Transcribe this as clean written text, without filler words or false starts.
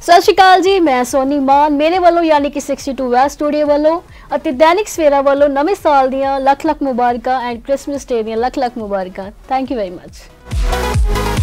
ਸਤਿ ਸ਼੍ਰੀ ਅਕਾਲ ਜੀ, ਮੈਂ ਸੋਨੀ ਮਾਨ। ਮੇਰੇ ਵੱਲੋਂ ਯਾਨੀ ਕਿ 62 ਵੈਸਟ ਸਟੂਡੀਓ ਵੱਲੋਂ ਅਤੇ ਦੈਨਿਕ ਸਵੇਰਾ ਵੱਲੋਂ ਨਵੇਂ ਸਾਲ ਦੀਆਂ ਲੱਖ ਲੱਖ ਮੁਬਾਰਕਾਂ ਐਂਡ ਕ੍ਰਿਸਮਸ ਡੇ ਦੀਆਂ ਲੱਖ ਲੱਖ ਮੁਬਾਰਕਾਂ। Thank you very much.